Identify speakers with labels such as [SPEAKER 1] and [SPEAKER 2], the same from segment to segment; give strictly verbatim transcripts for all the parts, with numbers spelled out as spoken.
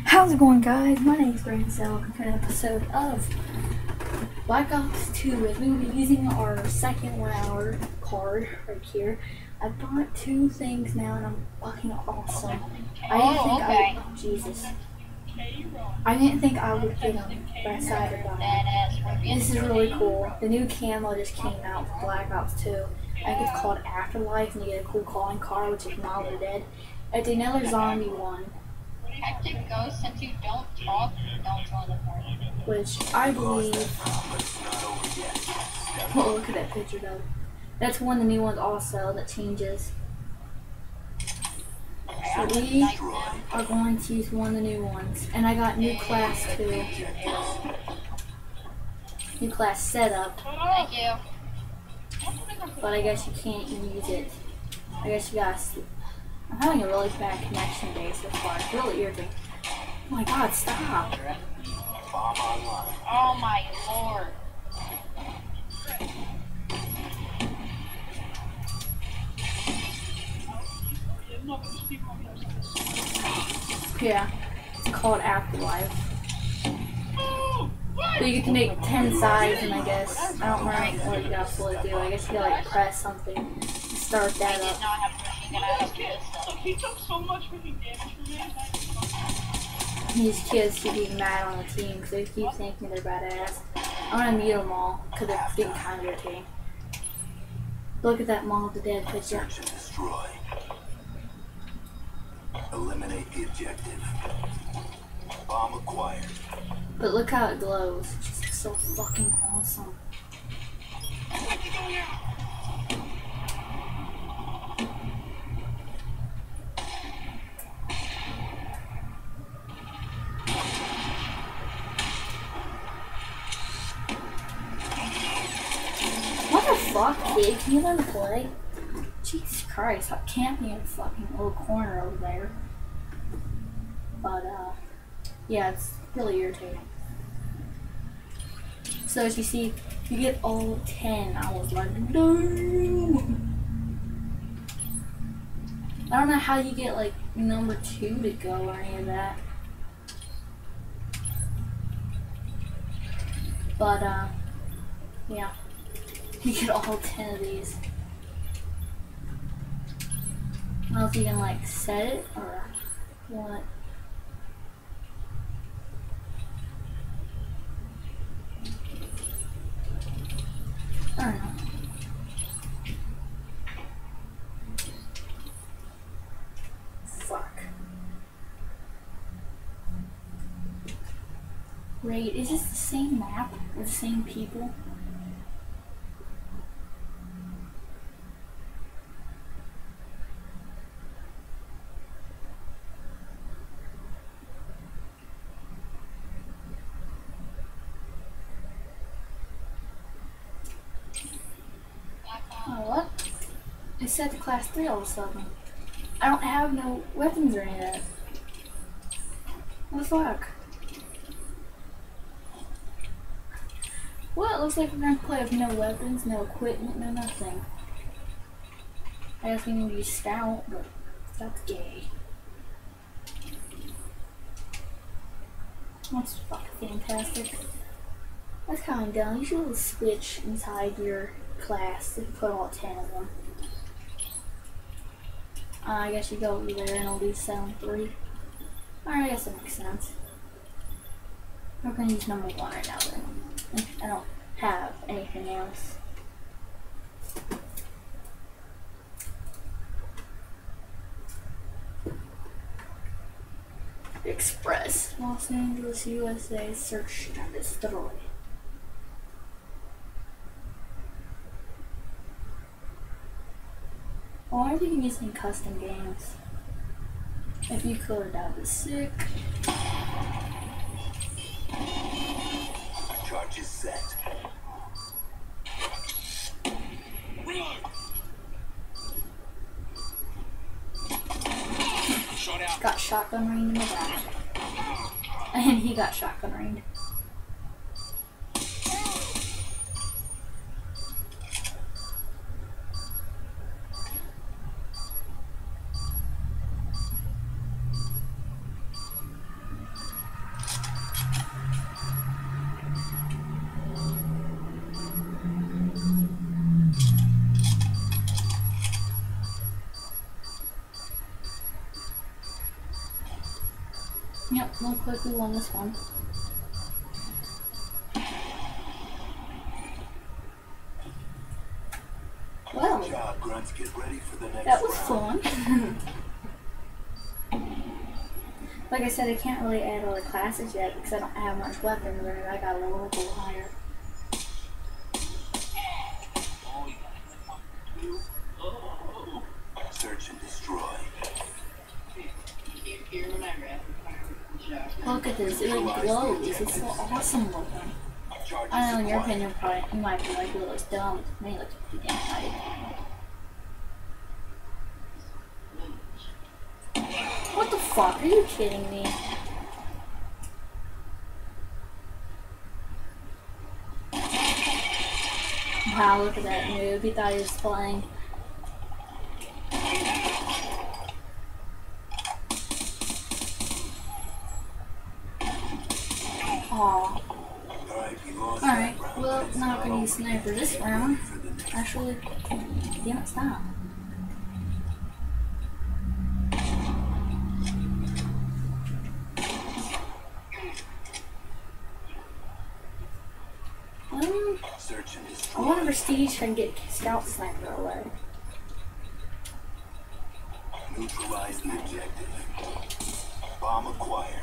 [SPEAKER 1] How's it going, guys? My name is Brandon Sell. Welcome to an episode of Black Ops two. As we will be using our second one hour card right here. I bought two things now and I'm fucking awesome. I didn't
[SPEAKER 2] Oh,
[SPEAKER 1] think
[SPEAKER 2] okay.
[SPEAKER 1] I would, Jesus. I didn't think I would get them, but I decided to buy them. This is really cool. The new camo just came out for Black Ops two. I think it's called Afterlife, and you get a cool calling card, which is Miles of Dead. It's another zombie one.
[SPEAKER 2] Hectic Ghost, since you don't talk, don't join the party.
[SPEAKER 1] Which I believe. Oh, look at that picture though. That's one of the new ones also that changes. So we are going to use one of the new ones. And I got new class too. New class setup.
[SPEAKER 2] Thank you.
[SPEAKER 1] But I guess you can't use it. I guess you gotta. I'm having a really bad connection today so far. It's really irritating. Oh my god, stop.
[SPEAKER 2] Oh my lord.
[SPEAKER 1] Yeah, it's called Afterlife. So you get to make ten sides, and I guess, I don't remember what you got to do. I guess you gotta like press something to start that
[SPEAKER 2] Did
[SPEAKER 1] up.
[SPEAKER 2] not have a machine gun. I was good.
[SPEAKER 3] He took so much freaking damage from me.
[SPEAKER 1] These kids should be mad on the team because they keep thinking they're badass. I'm gonna mute them all because they're getting kind of irritating. Look at that Mall of the Dead picture.
[SPEAKER 4] Search and destroy. Eliminate the objective. Bomb acquired.
[SPEAKER 1] But look how it glows. It's just so fucking awesome. What the fuck, kid? Can you learn to play? Jesus Christ, stop camping in a fucking little corner over there. But, uh, yeah, it's really irritating. So as you see, you get all ten. I was like, no! I don't know how you get, like, number two to go or any of that. But, uh, yeah. You get all ten of these. I don't know if you can, like, set it or what. I don't know. Fuck. Wait, is this the same map with the same people? Oh, what? It's set to class three all of a sudden. I don't have no weapons or any of that. What the fuck? Well, it looks like we're gonna play with no weapons, no equipment, no nothing. I guess we need to use scout, but that's gay. That's fucking fantastic. That's kind of dumb. You should have a switch inside your class to put all ten of them. Uh, I guess you go over there and it'll be seven three. Alright, I guess that makes sense. We're gonna use number one right now then. I don't have anything else. Express. Los Angeles, U S A. Search and destroy. Why are you using custom games? If you could, that'd be sick.
[SPEAKER 4] Charge is set.
[SPEAKER 1] Got shotgun rained in the back. And he got shotgun rained. Yep, real quick, we won this one. Well,
[SPEAKER 4] Good job, Grunts. Get ready for the next
[SPEAKER 1] that was
[SPEAKER 4] round.
[SPEAKER 1] fun. Like I said, I can't really add all the classes yet because I don't have much weapons in it. I got a level a little higher.
[SPEAKER 4] Search and destroy.
[SPEAKER 1] Look at this, it like glows. It's so awesome looking.
[SPEAKER 4] Charges
[SPEAKER 1] I know in your
[SPEAKER 4] acquired.
[SPEAKER 1] opinion, probably you might be like, it looks dumb. To me, it looks pretty damn tight. What the fuck? Are you kidding me? Wow, look at that noob. He thought he was playing. Aw.
[SPEAKER 4] Alright, you lost
[SPEAKER 1] Alright,
[SPEAKER 4] that round.
[SPEAKER 1] well,
[SPEAKER 4] It's
[SPEAKER 1] not gonna
[SPEAKER 4] all
[SPEAKER 1] use
[SPEAKER 4] over.
[SPEAKER 1] sniper this
[SPEAKER 4] Get
[SPEAKER 1] round.
[SPEAKER 4] ready for the next
[SPEAKER 1] Actually, damn it, stop. Um,
[SPEAKER 4] Search and
[SPEAKER 1] I
[SPEAKER 4] destroy.
[SPEAKER 1] want to prestige and get scout sniper away.
[SPEAKER 4] Neutralize the objective. Bomb acquired.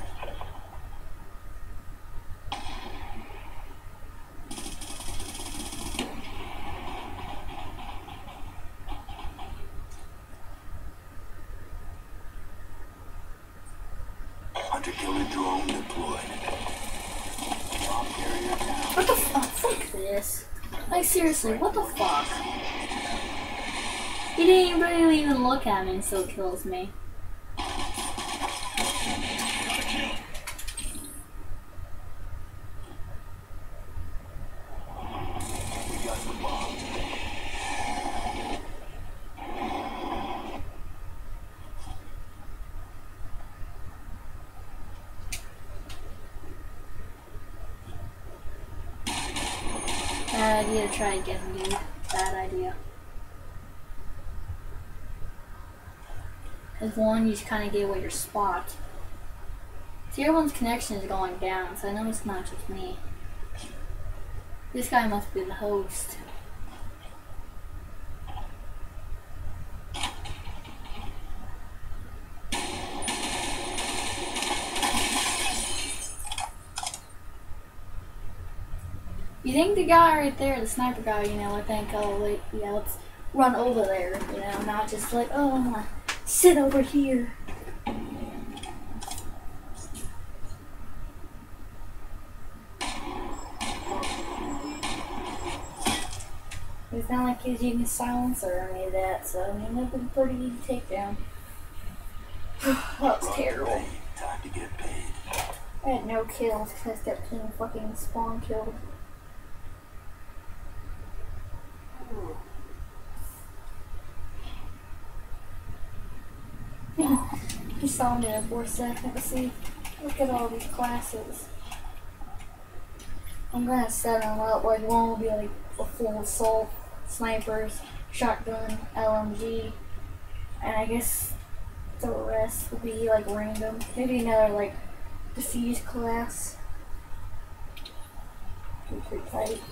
[SPEAKER 4] Hunter-killer drone deployed. Bomb carrier down.
[SPEAKER 1] What the fuck? Fuck this. Like, seriously, what the fuck? He didn't really even look at me and still kills me.
[SPEAKER 4] We got the bomb.
[SPEAKER 1] Bad idea to try again, dude. Bad idea. Because one, you just kind of gave away your spot. See, everyone's connection is going down, so I know it's not just me. This guy must be the host. You think the guy right there, the sniper guy, you know, I think, oh, wait, yeah, let's run over there, you know, not just like, oh, I'm gonna sit over here. It's not like he's using silence or any of that, so I mean, it was a pretty easy takedown. That was
[SPEAKER 4] Run
[SPEAKER 1] terrible.
[SPEAKER 4] ready. Time to get paid.
[SPEAKER 1] I had no kills because I kept getting fucking spawn killed. He saw me there for a second. See, look at all these classes. I'm gonna set them up. Like one will be like a full assault, snipers, shotgun, L M G, and I guess the rest will be like random. Maybe another like defuse class. Be pretty tight.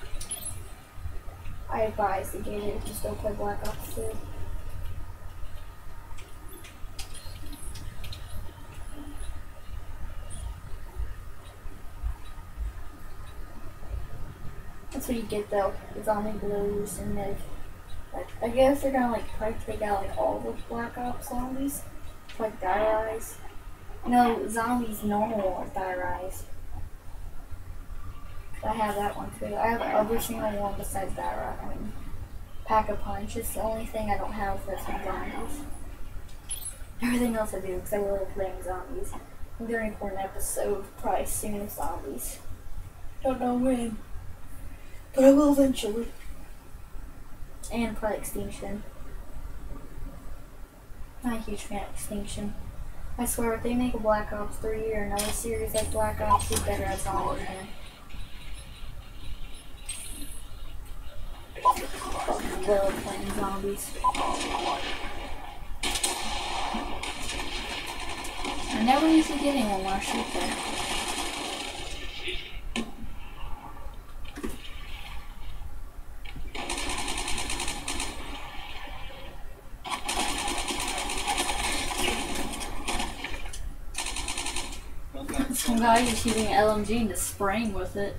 [SPEAKER 1] I advise to get it if you still play Black Ops two. That's what you get though, the zombie blues and like, like I guess they're gonna like try to take out like all the Black Ops zombies. Like Die Rise. No, zombies normal or Die Rise. I have that one too. I have every single one besides Die Rise. I mean, Pack a Punch is the only thing I don't have that's in zombies. Everything else I do because I really like playing zombies. I'm gonna record an episode probably soon of zombies. Don't know when. But I will eventually. And probably Extinction. Not a huge fan of Extinction. I swear, if they make a Black Ops three or another series like Black Ops, we better have zombies in. Fucking love playing zombies. I never usually get anyone when I shoot there. Some guy just using an L M G and just spraying with it.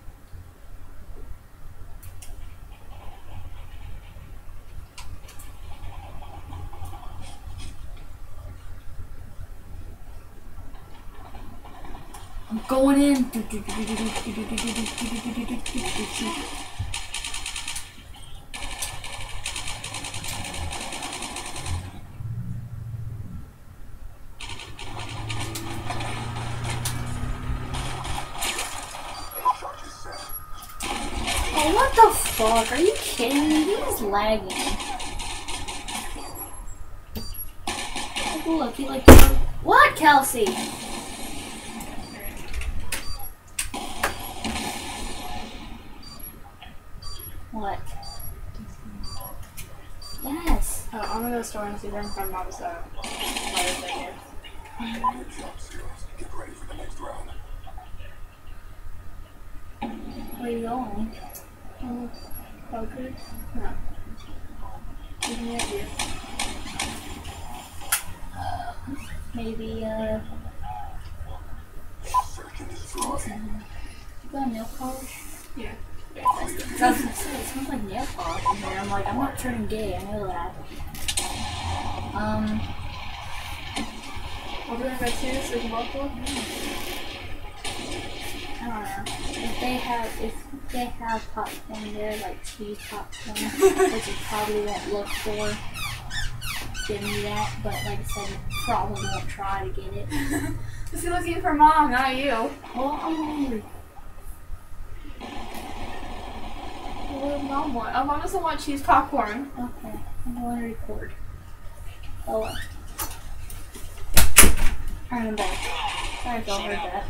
[SPEAKER 1] I'm going in. Oh, what the fuck? Are you kidding me? He's lagging. Like, look, he like. What, Kelsey? What? Yes.
[SPEAKER 5] Oh, I'm gonna go to the store and see if I can find mom's uh, letter thing here.
[SPEAKER 4] Good job, Zeros. Get ready for the next round.
[SPEAKER 1] Where are you going?
[SPEAKER 5] Oh, poker? No. Give me an idea.
[SPEAKER 1] Maybe, uh.
[SPEAKER 4] Search and destroy.
[SPEAKER 1] You got nail polish?
[SPEAKER 5] Yeah.
[SPEAKER 1] I was gonna say, it smells like nail polish in here. I'm like, I'm not turning gay, I know that. Um.
[SPEAKER 5] I'll be right back too, so we can walk for.
[SPEAKER 1] I don't know. If they have, if they have popcorn there, like cheese popcorn, which you probably won't look for, give me that. But like I said, probably won't try to get it.
[SPEAKER 5] Is he looking for mom, not you?
[SPEAKER 1] Well, I'm hungry.
[SPEAKER 5] What does mom want? Oh, mom doesn't want cheese popcorn.
[SPEAKER 1] Okay, I'm going to record. Oh well. Alright, I'm back. Sorry if y'all heard that.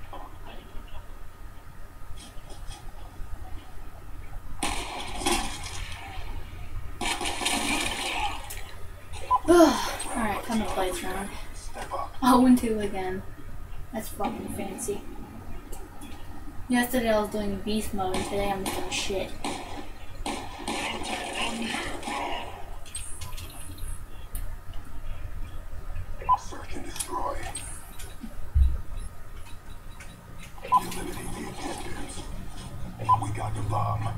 [SPEAKER 1] Alright, come to play this round. Oh, and two again. That's fucking fancy. Yesterday I was doing beast mode and today I'm doing shit.
[SPEAKER 4] Search and destroy. Eliminate the objectives. We got the bomb.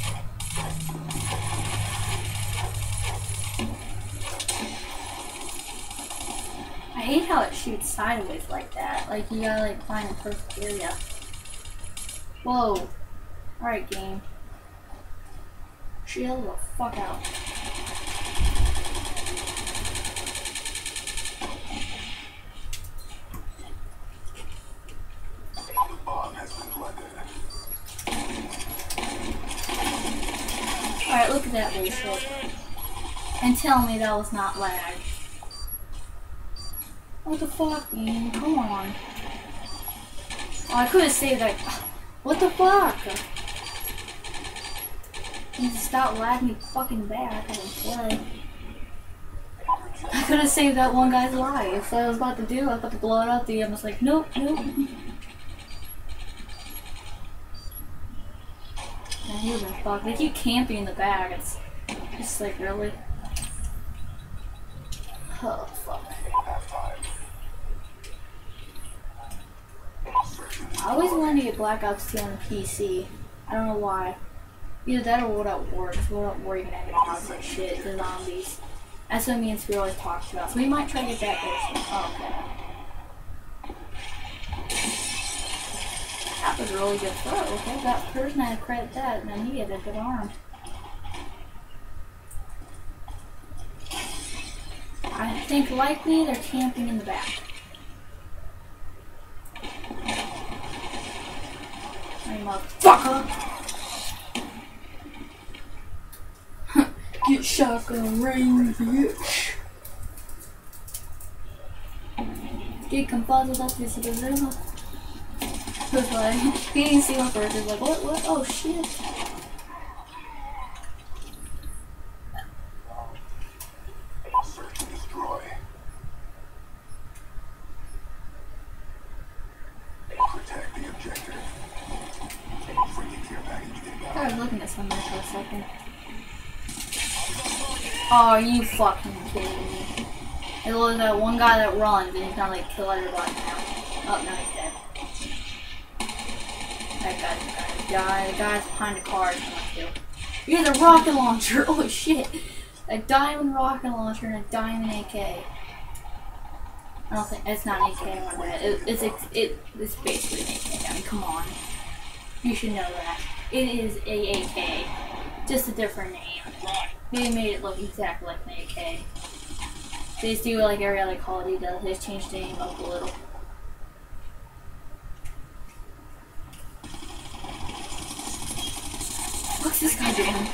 [SPEAKER 1] I hate how it shoots sideways like that. Like you gotta like find a perfect area. Whoa. Alright, game. Chill the fuck out.
[SPEAKER 4] The bomb has been planted.
[SPEAKER 1] Alright, look at that bullshit. And tell me that was not lag. What the fuck, man? Come on. Oh, I could have saved that. What the fuck? You just stop lagging me fucking back. I don't play. I could have saved that one guy's life. So I was about to do. I was about to blow it up. The I was like, nope, nope. Man, who the fuck? They keep camping in the back. It's just like, really? Oh, fuck. I always wanted to get Black Ops two on the P C. I don't know why. Either that or World at War. Because World at War you can have mods and shit, the zombies. That's what me and Spear always talked about. So we might try to get that version. Oh, okay. That was a really good throw. Okay, that person had to credit that, and then he had a good arm. I think likely they're camping in the back. Hey, motherfucker! Get shotgun range, bitch! Get confuzzled up this arena. That's why he didn't see one first. He's like, what, what? Oh shit.
[SPEAKER 4] Search and destroy.
[SPEAKER 1] I was looking at something for a second. Oh, are you fucking kidding me? It was that one guy that runs and he's gonna like kill everybody now. Oh, no, he's dead. That guy's gonna die. The guy's behind the car is gonna kill. You have a rocket launcher! Oh shit! A diamond rocket launcher and a diamond A K. I don't think it's not an A K, my bad. It, it's, it's, it, it's basically an A K. I mean, come on. You should know that. It is a A K. Just a different name. They made it look exactly like an A K. They just do it like every other Call of Duty does. They just changed the name up a little. What's this guy doing?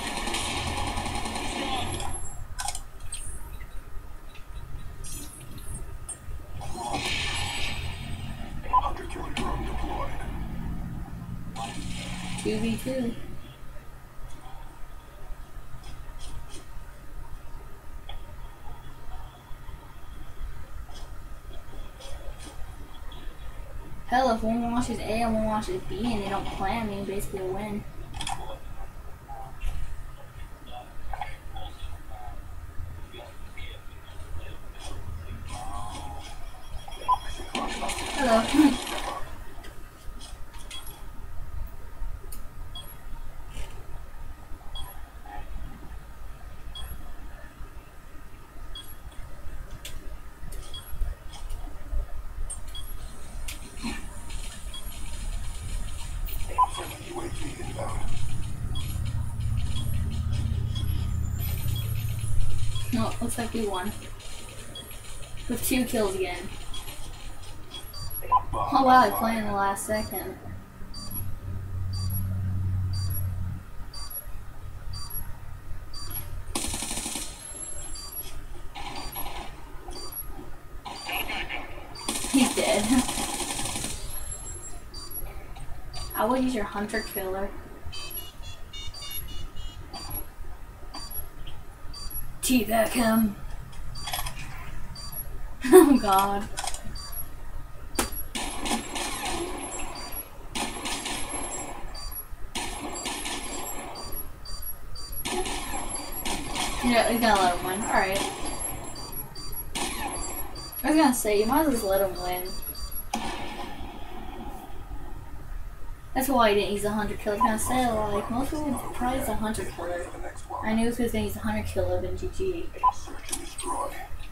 [SPEAKER 4] Hunter killer drone deployed.
[SPEAKER 1] two v two. Hell, if one watches A and one watches B and they don't plan me, basically a win. Hello.
[SPEAKER 4] U A V inbound.
[SPEAKER 1] No, looks like we won. With two kills again. Oh wow, I played in the last second. He's dead. I would use your hunter killer. Teabag him. Oh god. Yeah, we gotta let him win. Alright. I was gonna say, you might as well just let him win. That's why I didn't use the hunter killer. I was gonna say, like, most people would prize the hunter killer. I knew it was because they used the hunter killer, then G G.
[SPEAKER 4] Search and destroy.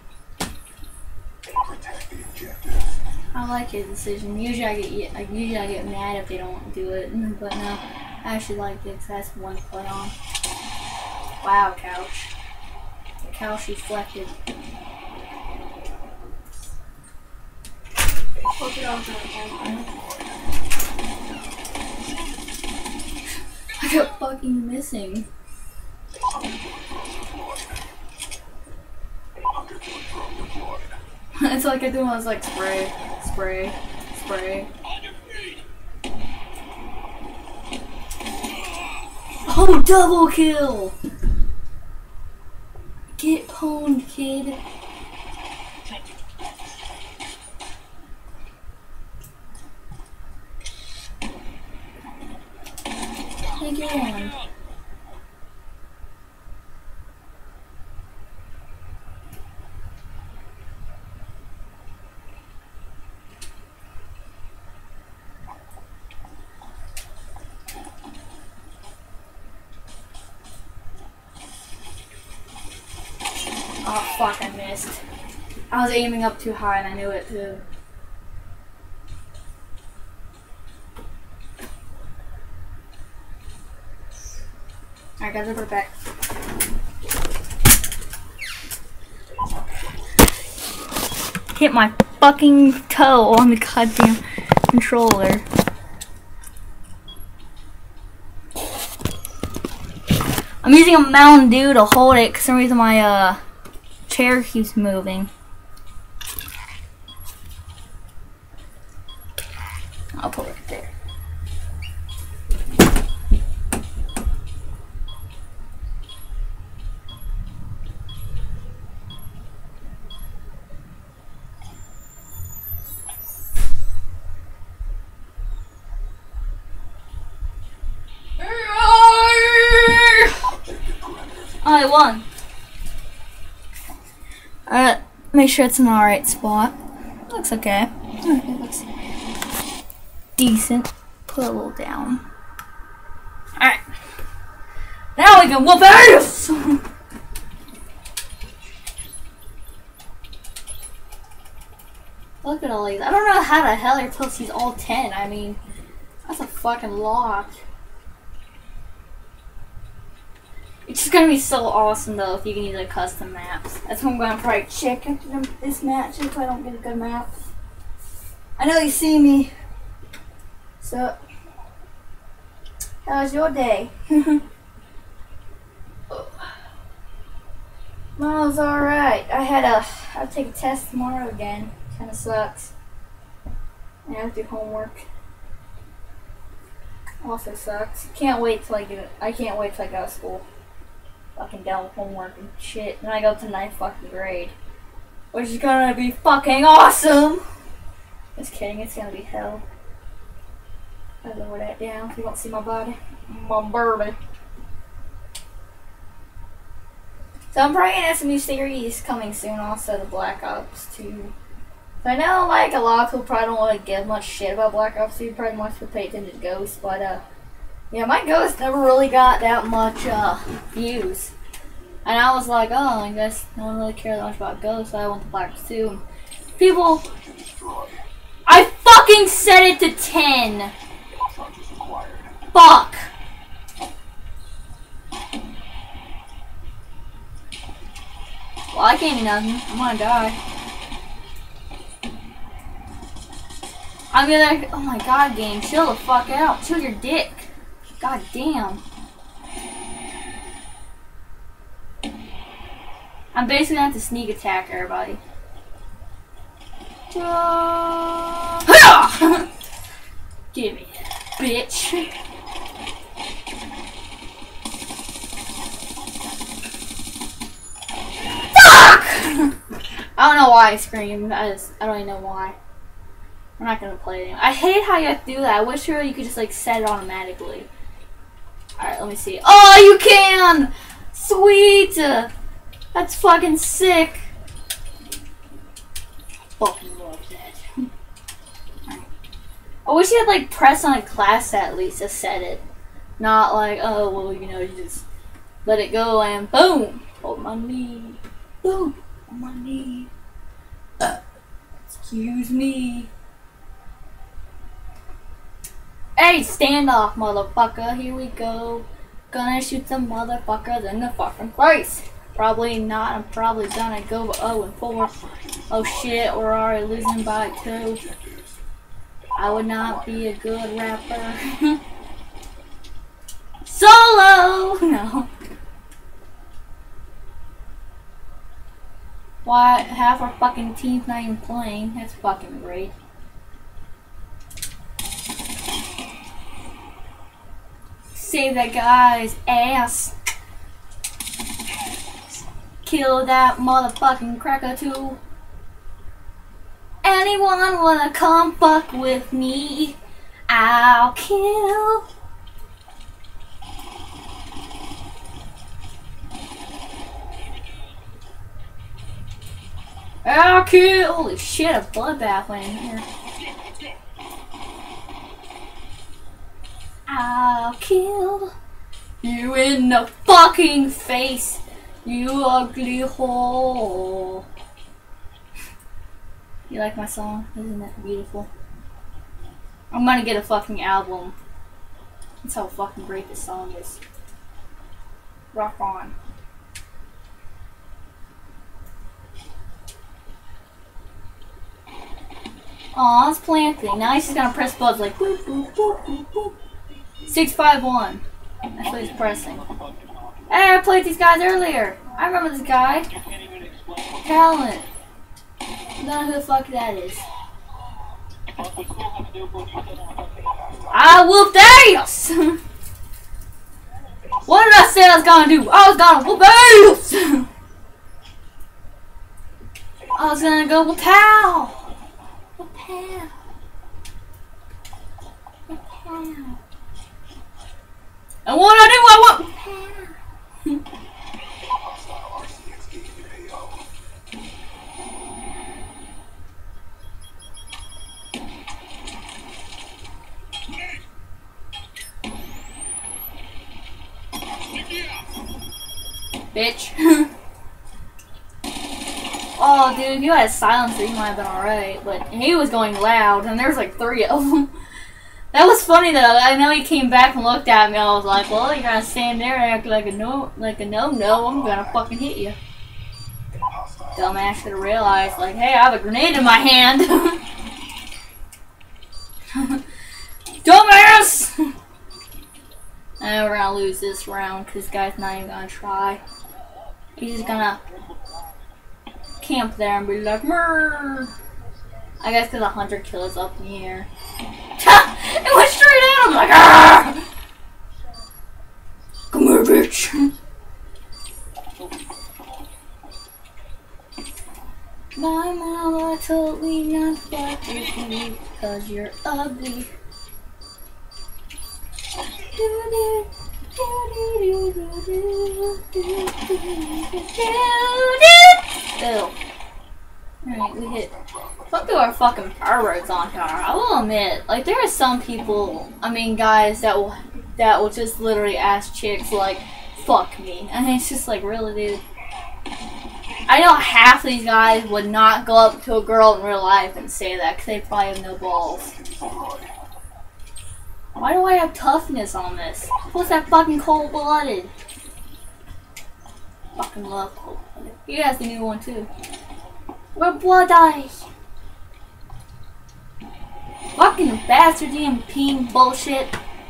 [SPEAKER 4] Protect the objectives.
[SPEAKER 1] I like his decision. Usually I get like, usually I get mad if they don't do it, but no, I actually like it because that's one to play on. Wow, couch. The couch reflected.
[SPEAKER 5] Look it up there.
[SPEAKER 1] I got fucking missing. It's like I do when I was like spray, spray, spray. Oh, double kill! Get pwned, kid. Take your one. Oh fuck, I missed. I was aiming up too high and I knew it too. Alright guys, I'll be back. Hit my fucking toe on the goddamn controller. I'm using a Mountain Dew to hold it because for some reason my uh chair keeps moving. I'll put it there. Only one. Alright, make sure it's an alright spot. Looks okay. It looks decent. Put a little down. Alright. Now we can whoop ass! Look at all these. I don't know how the hell you're supposed to use all ten. I mean, that's a fucking lot. It's just gonna be so awesome though if you can use like custom maps. That's what I'm gonna probably check after this match if I don't get a good map. I know you see me. So, how was your day? Mine was alright. I had a, I'll take a test tomorrow again. Kinda sucks. I have to do homework. Also sucks. Can't wait till I get it. I can't wait till I go to school. Fucking done with homework and shit. Then I go to ninth fucking grade. Which is gonna be fucking awesome! Just kidding, it's gonna be hell. I'll lower that down if you don't see my body. My bourbon. So I'm probably gonna have some new series coming soon also, the Black Ops two. So I know like a lot of people probably don't want to give much shit about Black Ops two, probably much to pay attention to Ghost, but uh yeah, my Ghost never really got that much uh views. And I was like, oh, I guess no one really cares that much about Ghost, so I went to Black Ops two. People, I fucking set it to ten. Fuck. Well, I can't do nothing. I'm gonna die. I'm gonna. Oh my god, game. Chill the fuck out. Chill your dick. God damn. I'm basically gonna have to sneak attack everybody. Give me it, bitch. I don't know why I screamed. I just, I don't even know why. I'm not gonna play it. I hate how you have to do that. I wish you could just like set it automatically. Alright, let me see. Oh, you can! Sweet! That's fucking sick. Fucking love that. Alright. I wish you had like press on a class at least to set it. Not like, oh, well, you know, you just let it go and boom! Hold my knee. Boom! On my knee. Uh, excuse me. Hey, standoff, motherfucker. Here we go. Gonna shoot some motherfuckers in the fucking face. Probably not. I'm probably gonna go oh and four. Oh shit, we're already losing by two. I would not be a good rapper. Solo! No. Why, half our fucking team's not even playing. That's fucking great. Save that guy's ass. Kill that motherfucking cracker too. Anyone wanna come fuck with me? I'll kill. I'll kill! Holy shit, a bloodbath went in here. I'll kill you in the fucking face, you ugly hole. You like my song? Isn't that beautiful? I'm gonna get a fucking album. That's how fucking great this song is. Rock on. Aw, it's planting. Now he's just gonna press buttons like boop, boop, boop, boop, boop. six five one. That's what he's pressing. Hey, I played these guys earlier. I remember this guy. Talent. I don't know who the fuck that is. I whooped ass! What did I say I was gonna do? I was gonna whoop ass! I was gonna go with pow! With pow! With pow! And what I do, I want. bitch. Oh, dude, if you had a silencer, you might have been alright. But he was going loud, and there's like three of them. That was funny though. I know he came back and looked at me. I was like, "Well, you're gonna stand there and act like a no, like a no, no. I'm gonna fucking hit you." Dumbass should have realized, like, "Hey, I have a grenade in my hand." Dumbass! And we're gonna lose this round because this guy's not even gonna try. He's just gonna camp there and be like, "Murr." I guess because a hundred kills up in the air. It went straight at him like, "Ah! Come here, bitch." My mama told me not to fuck with you because you're ugly. Ew. Alright, we hit. Fuck through our fucking power roads on here. I will admit, like, there are some people, I mean, guys that will that will just literally ask chicks like, "Fuck me," and it's just like, really, dude. I know half these guys would not go up to a girl in real life and say that because they probably have no balls. Why do I have toughness on this? What's that fucking cold-blooded? Fucking love cold-blooded. He has the new one too. We're blood eyes. Fucking bastardy and peen bullshit.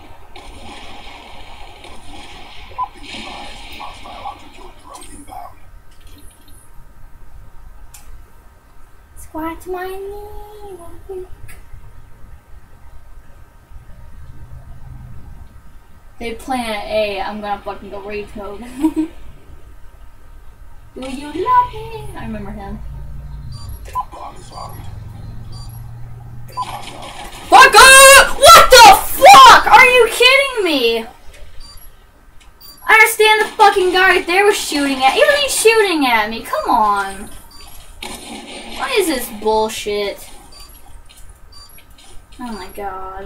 [SPEAKER 1] Squat my knee. They plan A, I'm gonna fucking go rage mode. Do you love me? I remember him. Fuck up! What the fuck? Are you kidding me? I understand the fucking guy right there was shooting at. He wasn't shooting at me. Come on. What is this bullshit? Oh my god.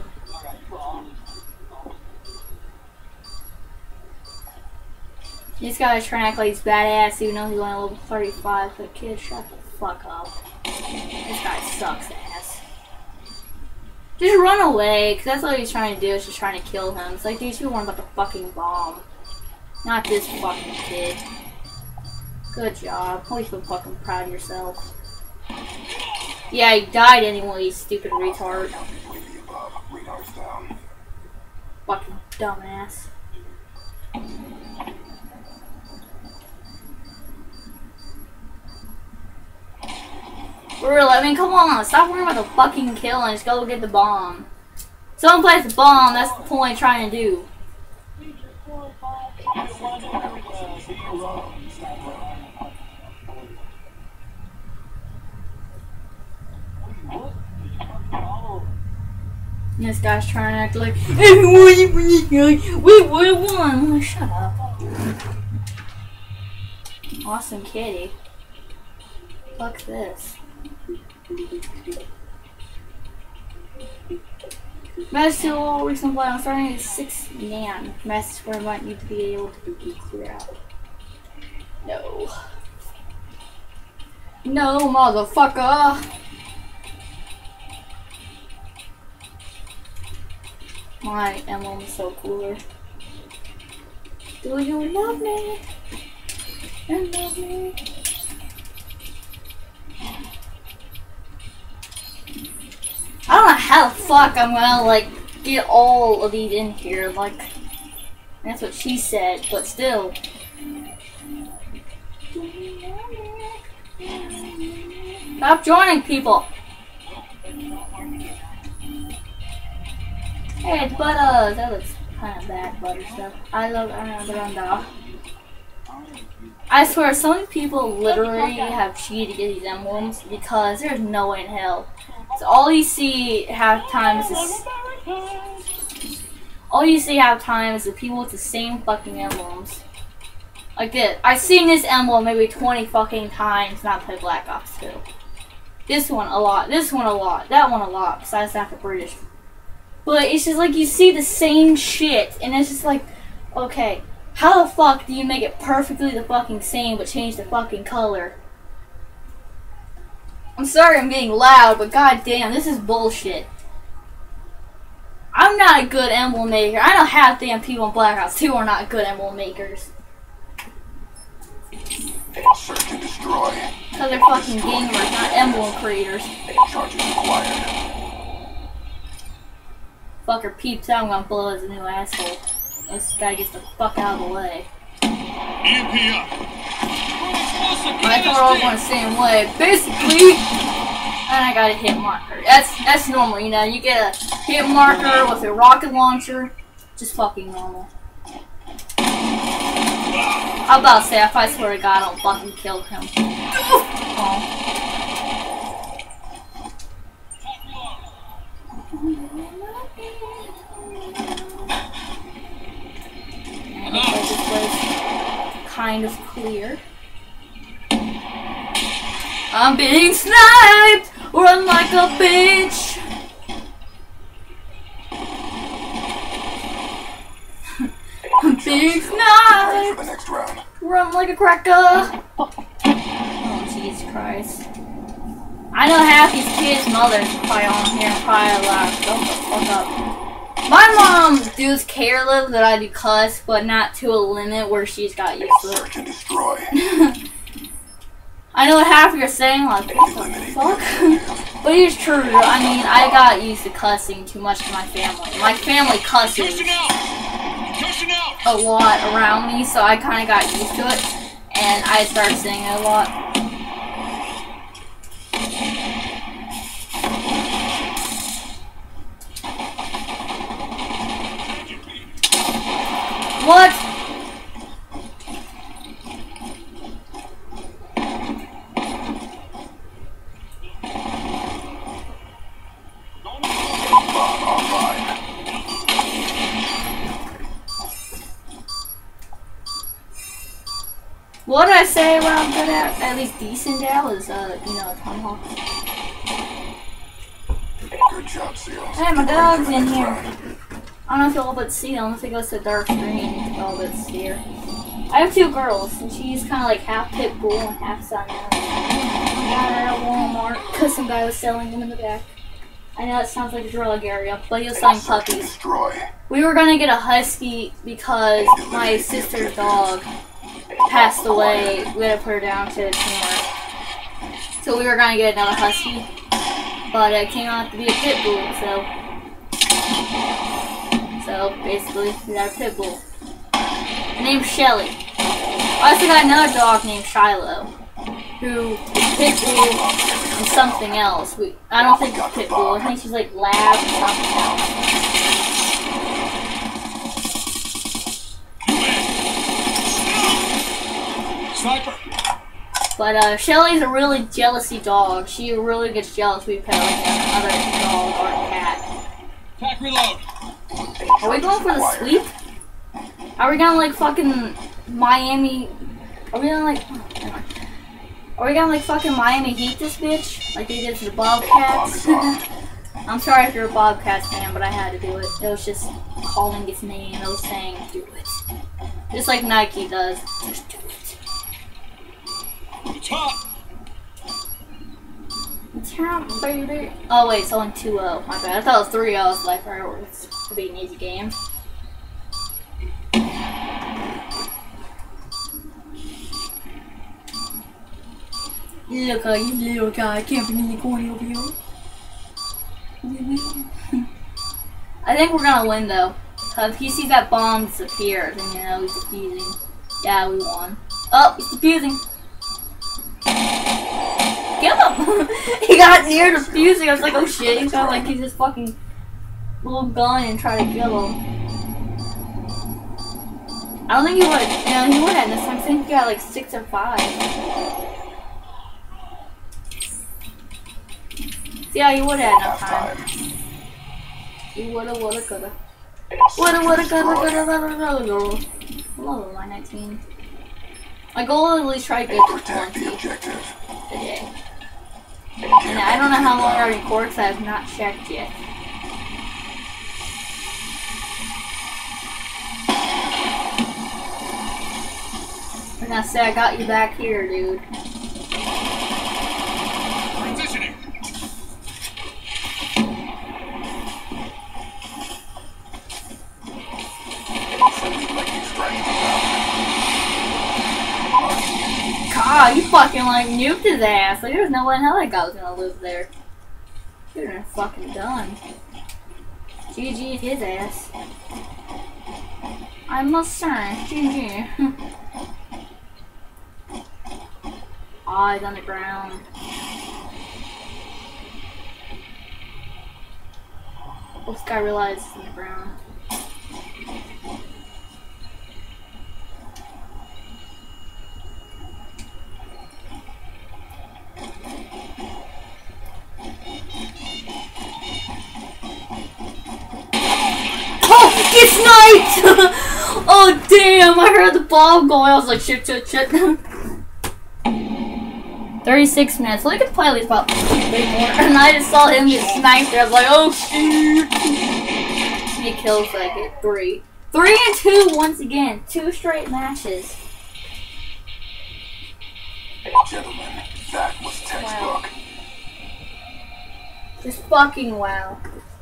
[SPEAKER 1] This guy's trying to act like he's badass even though he's only level thirty-five, but kid, shut the fuck up. This guy sucks ass. Just run away, because that's what he's trying to do, is just trying to kill him. It's like, these people want about the fucking bomb. Not this fucking kid. Good job. At least feel fucking proud of yourself. Yeah, he died anyway, you stupid retard. Fucking dumbass. Really, I mean, come on, stop worrying about the fucking kill and just go get the bomb. Someone plays the bomb, that's the point I'm trying to do. This guy's trying to act like, we would have won. Oh, shut up. Awesome kitty. Fuck this. Message to all recent play on starting at six nan. Message where I might need to be able to be clear out. No. No, motherfucker. My emblem is so cooler. Do you love me? And love me? I don't know how the fuck I'm gonna like get all of these in here. Like, that's what she said, but still. Stop joining people. Hey, it's butter. That looks kind of bad, butter stuff. I love Aranda. I swear, some people literally have cheated to get these emblems because there's no way in hell. So all you see half times is all you see half time is the people with the same fucking emblems. Like this. I've seen this emblem maybe twenty fucking times not play Black Ops two. This one a lot. This one a lot. That one a lot. Besides that, the British. But it's just like you see the same shit, and it's just like, okay, How the fuck do you make it perfectly the fucking same but change the fucking color? I'm sorry I'm being loud, but goddamn, this is bullshit. I'm not a good emblem maker. I know half damn people in Black Ops two are not good emblem makers.
[SPEAKER 4] Search and destroy.
[SPEAKER 1] Because they're fucking gamers, not emblem creators.
[SPEAKER 4] Charges required.
[SPEAKER 1] Fucker peeps out, I'm gonna blow his new asshole. This guy gets the fuck out of the way.
[SPEAKER 3] E M P up.
[SPEAKER 1] I thought we're all going the same way. Basically, and I got a hit marker. That's that's normal, you know. You get a hit marker with a rocket launcher. Just fucking normal. I'm about to say, if I swear to God, I don't fucking kill him. Oh. And it looks like this was kind of clear. I'm being sniped! Run like a bitch! I'm being sniped!
[SPEAKER 4] For the next round.
[SPEAKER 1] Run like a cracker! Oh, Jesus Christ. I know half these kids' mothers are probably on here and probably like, shut the fuck up. My mom does careless that I do cuss, but not to a limit where she's got used to it.
[SPEAKER 4] Search and destroy.
[SPEAKER 1] I know what half you're saying, like, what the fuck? But it's true. I mean, I got used to cussing too much to my family. My family cusses a lot around me, so I kind of got used to it, and I started saying it a lot. What? What did I say what I'm good at, at least decent at, is, uh, you know, Tomahawk.
[SPEAKER 4] Good job, Seals.
[SPEAKER 1] Hey, my dog's in here. I don't know if you'll all but see them, if it goes to dark green, you'll all but see her. I have two girls, and she's kind of like half pit bull and half Siamese. I got her at Walmart, because some guy was selling them in the back. I know it sounds like a drug area, but he was selling puppies.
[SPEAKER 4] Destroy.
[SPEAKER 1] We were gonna get a husky because my sister's dog passed away. We had to put her down to a tumor. So we were gonna get another husky, but it came out to be a pit bull, so... So, basically, we got a pit bull. Named Shelly. I also got another dog named Shiloh, who is pit bull and something else. We, I don't think it's pit bull. I think she's like lab or something else.
[SPEAKER 3] Sniper.
[SPEAKER 1] But uh, Shelly's a really jealousy dog. She really gets jealous when we pet like another dog or a cat.
[SPEAKER 3] Pack reload.
[SPEAKER 1] Are we going for the sweep? Are we gonna like fucking Miami? Are we gonna like? Oh, never mind. Are we gonna like fucking Miami Heat this bitch? Like they did to the Bobcats? I'm sorry if you're a Bobcats fan, but I had to do it. It was just calling its name. It was saying, do it. Just like Nike does. Just do it.
[SPEAKER 3] It's hot.
[SPEAKER 1] It's hot, baby. Oh wait, it's only two oh. My bad. I thought it was three oh. I was like, alright, it's gonna be an easy game. Look at you little guy camping in the corner over here. I think we're gonna win though. Cause if he sees that bomb disappear, then you know he's defusing. Yeah, we won. Oh, he's defusing. Kill him! He got near defusing. I was like, oh shit, he's got like he's just fucking little gun and try to kill him. I don't think he would. Yeah, he would have this time. I think he got like six or five. Yeah, he would have enough time. He woulda, woulda, coulda. Woulda, woulda, coulda, coulda, coulda, coulda. Hello, line nineteen. My goal is at least try to get to twenty today. And I don't know how long I record because I have not checked yet. I'm gonna say I got you back here, dude.
[SPEAKER 4] Transitioning.
[SPEAKER 1] God, you fucking like nuked his ass. Like there's no way in hell that guy was gonna live there. You're done fucking done. G G his ass. I must say, G G. Eyes on the ground. This guy realizes it's on the ground. Oh, get sniped! Oh damn! I heard the bomb going. I was like, shit, shit, shit. thirty-six minutes. So we could play at least about three more. And I just saw him get sniped. I was like, oh shit! He kills like at three. Three and two once again. Two straight matches.
[SPEAKER 4] Gentlemen, that was textbook.
[SPEAKER 1] Wow. Just fucking wow.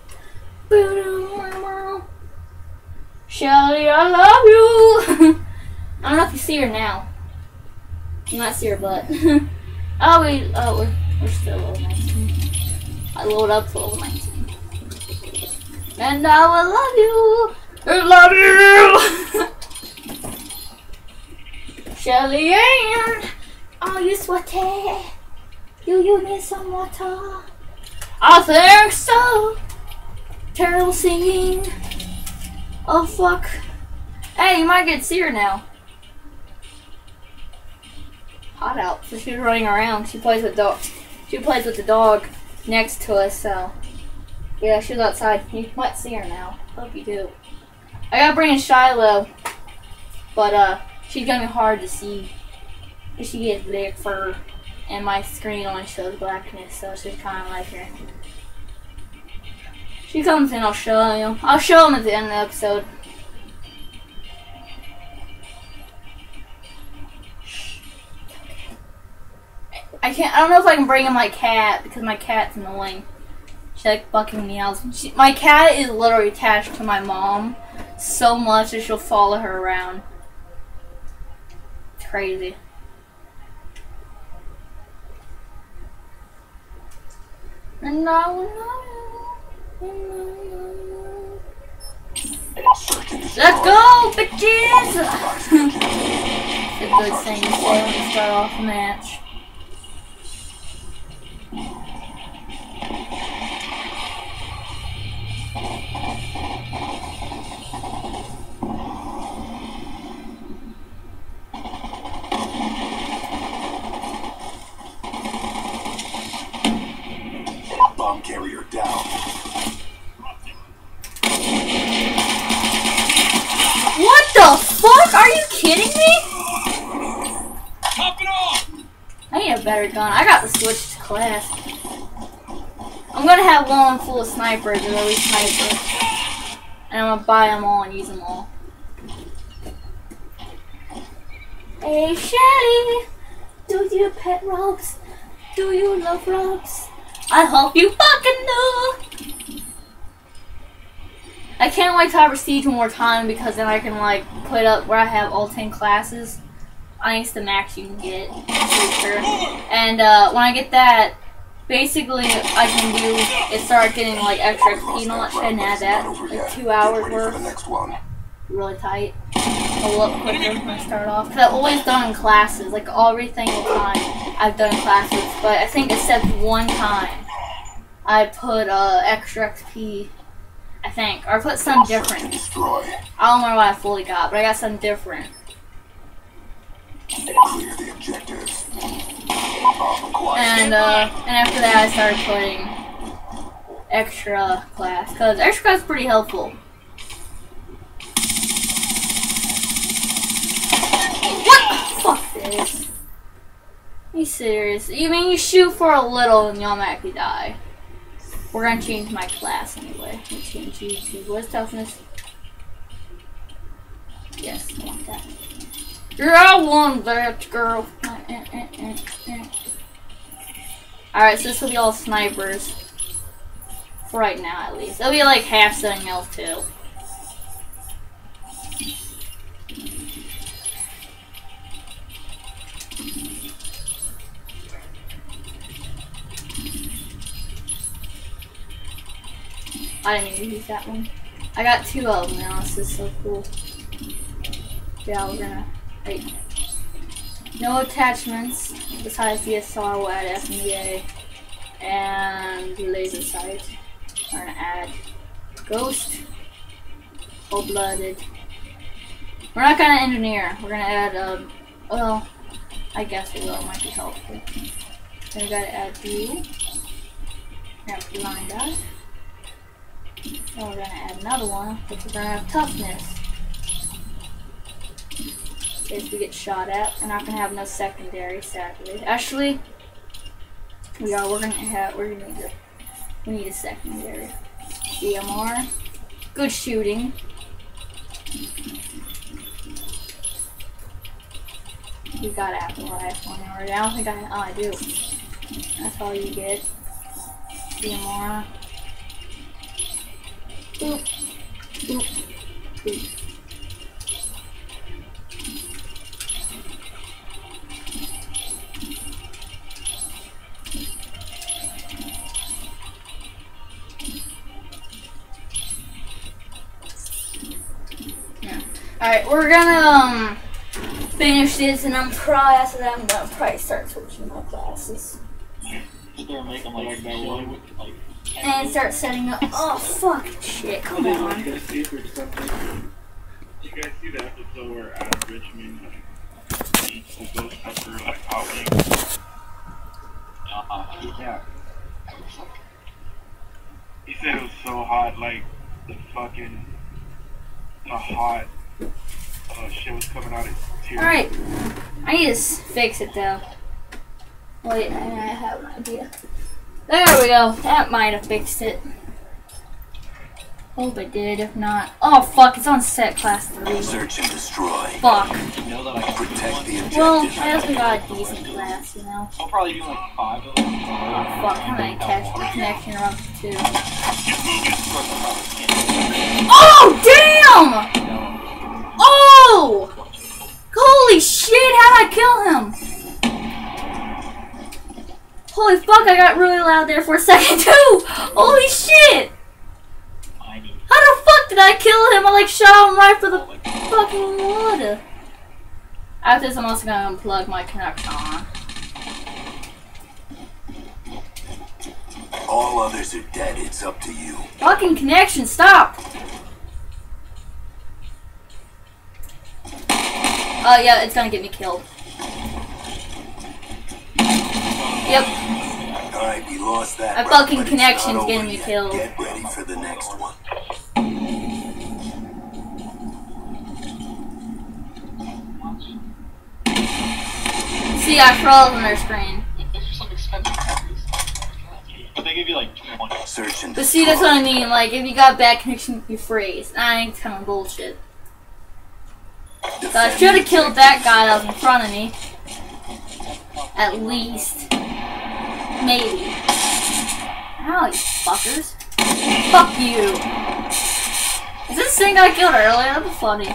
[SPEAKER 1] Shelly, I love you. I don't know if you see her now. You might see her butt. Oh, we, oh, we're, we're still level nineteen. I load up to level nineteen. And I will love you. I love you. Shelly Ann, are you sweaty? Do you need some water? I think so. Terrible singing. Oh fuck. Hey, you might get to see her now. Hot out. So she's running around. She plays with dog. She plays with the dog next to us. So yeah, she's outside. You might see her now. Hope you do. I gotta bring in Shiloh, but uh, she's gonna be hard to see. She gets big fur, and my screen only shows blackness, so she's kind of like her. She comes in, I'll show you. I'll show him at the end of the episode. I can't. I don't know if I can bring in my cat because my cat's annoying. She like bucking meows. She, my cat is literally attached to my mom so much that she'll follow her around. It's crazy. And I will know. Let's go, bitches! It's a good thing to say when you start off a match.
[SPEAKER 4] Bomb carrier down.
[SPEAKER 1] What the fuck? Are you kidding me?
[SPEAKER 3] Top it off!
[SPEAKER 1] I need a better gun. I got to switch to class. I'm gonna have one full of snipers, or at least sniper. And I'm gonna buy them all and use them all. Hey Shelly, do you pet Robs? Do you love Robs? I hope you fucking do! I can't wait to have Prestige one more time because then I can like put up where I have all ten classes. I think it's the max you can get, I'm pretty sure. And uh, when I get that, basically I can do is start getting like extra X P and all that shit and add that, like two hours worth. Really tight. A lot quicker when I start off. Cause I've always done in classes, like every single time I've done in classes. But I think except one time I put uh, extra X P. I think, or I put something different. I don't remember what I fully got, but I got something different.
[SPEAKER 4] Clear the objectives.
[SPEAKER 1] And uh, and after that, I started putting extra class because extra class is pretty helpful. What? Fuck this. Are you serious? You mean you shoot for a little and you automatically die? We're gonna change my class anyway. Let's change you to what's toughness? Yes, I want that. You're I won that girl. Alright, so this will be all snipers. For right now, at least. It'll be like half setting L two. I didn't even use that one. I got two of them now. This is so cool. Yeah, we're gonna. Wait. No attachments besides D S R. We'll add S M D A and laser sight. We're gonna add ghost, cold blooded. We're not gonna engineer. We're gonna add. Um, well, I guess we will. It might be helpful. Then we gotta add blue. We have blind eye. Then we're gonna add another one, which we're gonna have toughness. If we get shot at, we're not gonna have no secondary, sadly. Actually, we are. We're gonna have. We're gonna need a. We need a secondary. D M R. Good shooting. We got Apple iPhone already. I don't think I. Oh, I do. That's all you get. D M R. Boop. Boop. Boop. Alright, we're gonna um, finish this, and I'm probably after that I'm gonna probably start switching my classes.
[SPEAKER 3] Start making like that one with like.
[SPEAKER 1] And start setting up. Oh fuck, shit! Come on.
[SPEAKER 3] You guys see the episode where Adam Richmond like eats the ghost pepper like hot wings? Uh, yeah. He said it was so hot, like the fucking the hot. Oh shit was coming out of tears.
[SPEAKER 1] Alright. I need to s fix it though. Wait, I, I have an idea. There we go. That might have fixed it. Hope it did. If not. Oh fuck, it's on set class three.
[SPEAKER 4] Search and destroy.
[SPEAKER 1] Fuck.
[SPEAKER 3] You know that I can
[SPEAKER 4] Protect the objective.
[SPEAKER 1] Well, I also got a decent class, you know.
[SPEAKER 3] I'll probably do like five of them.
[SPEAKER 1] Oh fuck, I'm gonna catch the connection around two. Oh damn! Oh! Holy shit, how'd I kill him? Holy fuck, I got really loud there for a second too! Holy shit! How the fuck did I kill him? I like shot him right for the fucking water. After this, I'm also gonna unplug my connection on.
[SPEAKER 4] All others are dead. It's up to you.
[SPEAKER 1] Fucking connection, stop! Oh, uh, yeah, it's gonna get me killed. Yep.
[SPEAKER 4] Alright, we lost that.
[SPEAKER 1] My fucking connection's getting me killed.
[SPEAKER 4] Get ready for the next one.
[SPEAKER 1] See, I froze on their screen.
[SPEAKER 3] Those are some expensive copies. But they give you like twenty.
[SPEAKER 4] Search and
[SPEAKER 1] But see, that's what I mean. Like, if you got bad connection, you freeze. I think it's kind of bullshit. So I should have killed that guy that was in front of me. At least. Maybe. Ow, you fuckers. Fuck you. Is this the thing I killed earlier? That was funny.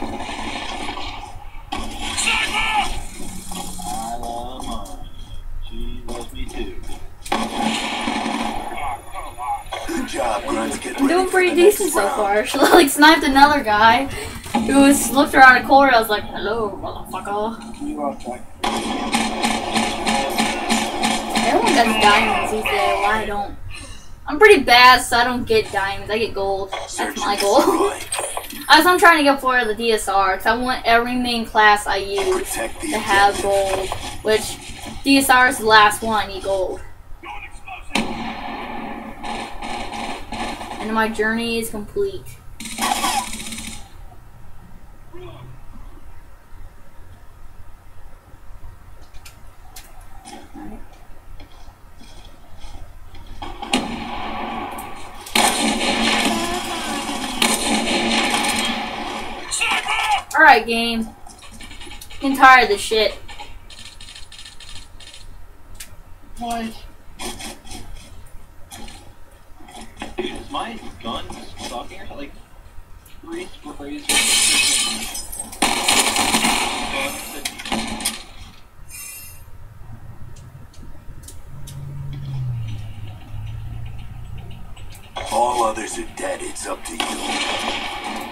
[SPEAKER 3] I love mine. She loves me too.
[SPEAKER 4] good job, Grunts. Get
[SPEAKER 1] I'm
[SPEAKER 4] ready
[SPEAKER 1] doing
[SPEAKER 4] for
[SPEAKER 1] pretty
[SPEAKER 4] the next
[SPEAKER 1] decent so
[SPEAKER 4] round.
[SPEAKER 1] far. She like sniped another guy who was looked around a corner. I was like, hello, motherfucker.
[SPEAKER 3] You lost like.
[SPEAKER 1] Everyone gets diamonds these days. Why I don't? I'm pretty bad, so I don't get diamonds. I get gold. That's
[SPEAKER 4] Search
[SPEAKER 1] my
[SPEAKER 4] and
[SPEAKER 1] goal.
[SPEAKER 4] destroy.
[SPEAKER 1] As I'm trying to get for the D S R, because I want every main class I use
[SPEAKER 4] Protect the
[SPEAKER 1] to have
[SPEAKER 4] objective.
[SPEAKER 1] gold. Which D S R is the last one I need gold. And my journey is complete. Alright. Alright, game. I'm tired of this shit.
[SPEAKER 6] What? Dude, is my gun sucking or like three sprays?
[SPEAKER 4] All others are dead. It's up to you.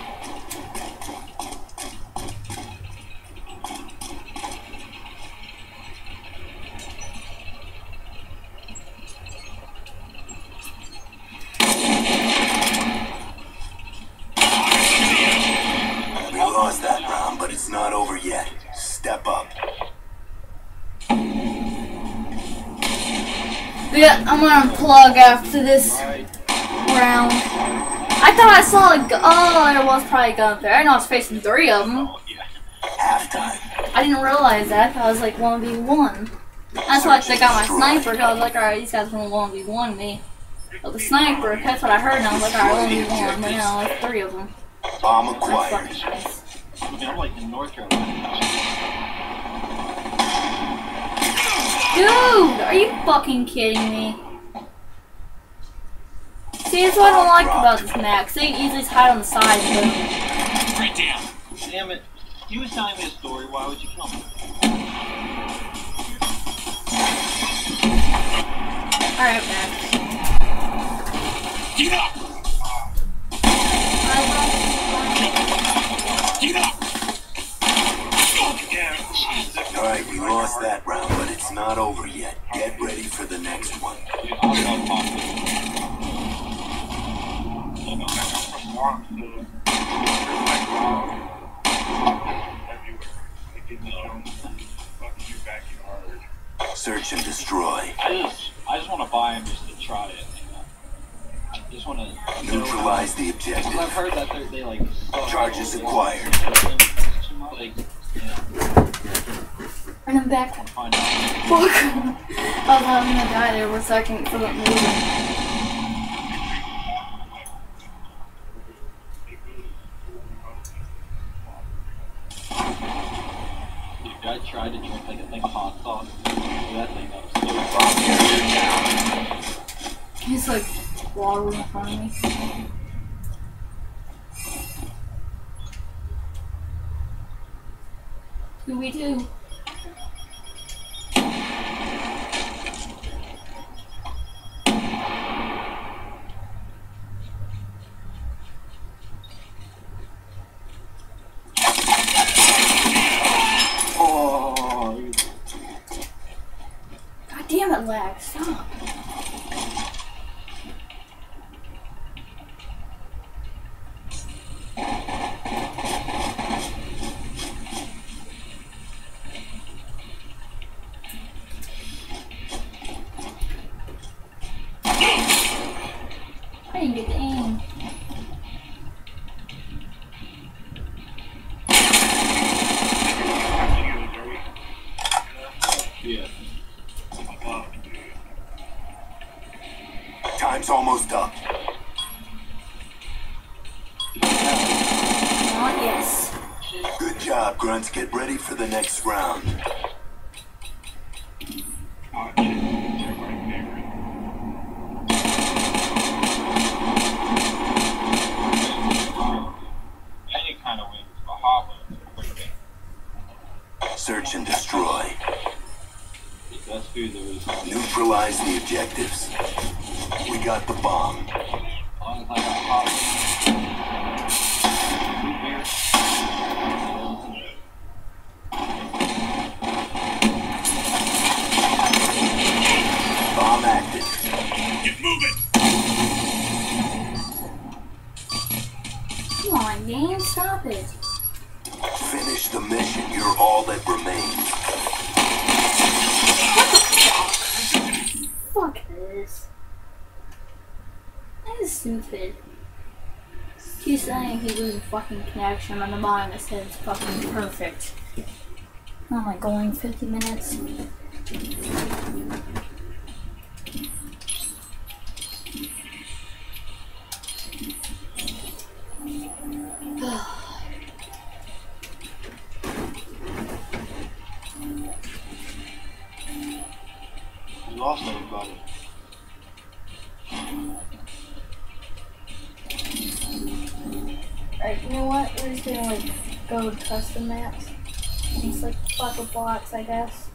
[SPEAKER 4] We lost that round, but it's not over yet. Step up.
[SPEAKER 1] Yeah, I'm gonna unplug after this round. I thought I saw a gu- oh, there was probably a gun there. I know I was facing three of them.
[SPEAKER 4] Halftime.
[SPEAKER 1] I didn't realize that. I was like one v one. That's why I got my sniper. Cause I was like, alright, these guys gonna one v one me. But the sniper, that's what I heard, and I was like, alright, one v one. But no, it's three of them.
[SPEAKER 4] Bomb
[SPEAKER 1] That's
[SPEAKER 4] acquired.
[SPEAKER 1] fucking nice.
[SPEAKER 6] I mean, I'm like in North Carolina.
[SPEAKER 1] Dude, are you fucking kidding me? See, that's what I don't like about this map. 'Cause they can easily just hide on the side. But
[SPEAKER 6] Right down. Damn it. You was telling me a story. Why would you kill me?
[SPEAKER 1] alright, man.
[SPEAKER 6] Get up! Get up!
[SPEAKER 4] Alright, we lost that round, but it's not over yet. Get ready for the next one.
[SPEAKER 6] Dude, I'll go talk to you.
[SPEAKER 3] I'm from Bronx, so there's like bombs everywhere. Like in the show, fucking your backyard.
[SPEAKER 4] Search and destroy.
[SPEAKER 6] I just, I just want to buy them just to try it. You know? I just want to
[SPEAKER 4] Neutralize the
[SPEAKER 6] Because I've
[SPEAKER 4] objective.
[SPEAKER 6] heard that they're, they like suck
[SPEAKER 4] Charges
[SPEAKER 6] all the
[SPEAKER 4] acquired.
[SPEAKER 6] Like, yeah,
[SPEAKER 1] Run him back.
[SPEAKER 6] find out.
[SPEAKER 1] Fuck. I thought I was gonna die there for a second for that moving.
[SPEAKER 6] Dude, I tried to drink like a thing of hot sauce. That thing that was so bomb.
[SPEAKER 1] He's like water in front of me. Who we do?
[SPEAKER 6] Oh,
[SPEAKER 1] God damn it, lag. Stop. I didn't get the aim.
[SPEAKER 6] yeah.
[SPEAKER 4] Time's almost up.
[SPEAKER 1] Oh, yes.
[SPEAKER 4] Good job, Grunts. Get ready for the next round.
[SPEAKER 3] Hot shit. Everybody's favorite.
[SPEAKER 6] Any kind of wings, but hot wings are quick thing.
[SPEAKER 4] Search and destroy.
[SPEAKER 6] The best food there is.
[SPEAKER 4] Neutralize the objectives. We got the bomb.
[SPEAKER 6] As long as I got hot wings. Root beer.
[SPEAKER 4] Bomb active.
[SPEAKER 3] Get moving!
[SPEAKER 1] Come on, game. Stop it.
[SPEAKER 4] Finish the mission. You're all that remains.
[SPEAKER 1] Fuck this. That is stupid. He's saying he's losing fucking connection on the bottom that says fucking perfect. I'm like going fifty minutes. Like, you know what? We're just gonna like go to custom maps. It's like fuck with blocks, I guess.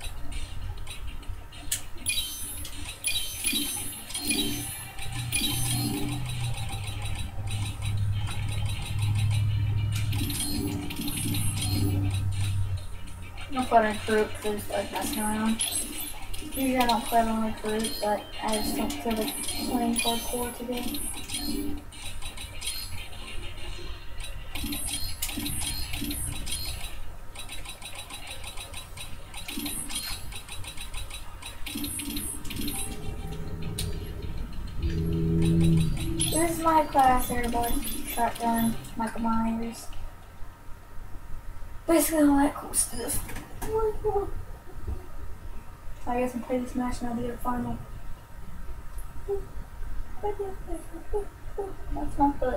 [SPEAKER 1] No fun in group because like messing around. Usually I don't play on a group, but I just don't feel like playing hardcore today. This is my class, everybody. Shotgun, Michael Myers. Basically all that cool stuff. I guess I'll play this match and I'll be at final. That's not good.